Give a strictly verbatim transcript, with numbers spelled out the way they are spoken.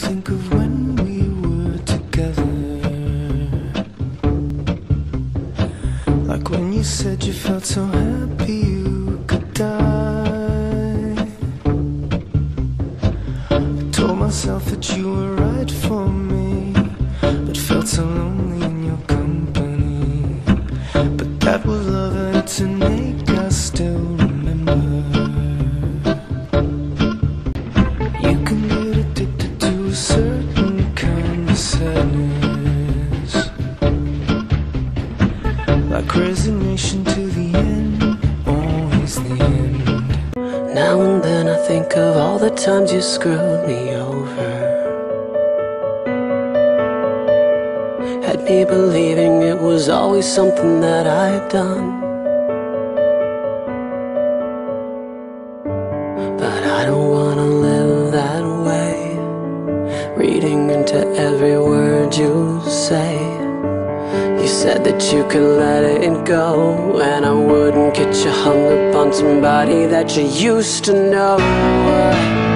think of when we were together, like when you said you felt so happy you could die. I told myself that you were right for me, but felt so lonely in your company. But that was love and to make us still remember. You can get addicted to a certain kind of sadness, like resignation to the end, always the end. Now and then I think of all the times you screwed me over, had me believing it was always something that I'd done. But I don't wanna live that way, reading into every word you say. You said that you could let it go, and I wouldn't get you hung up on somebody that you used to know.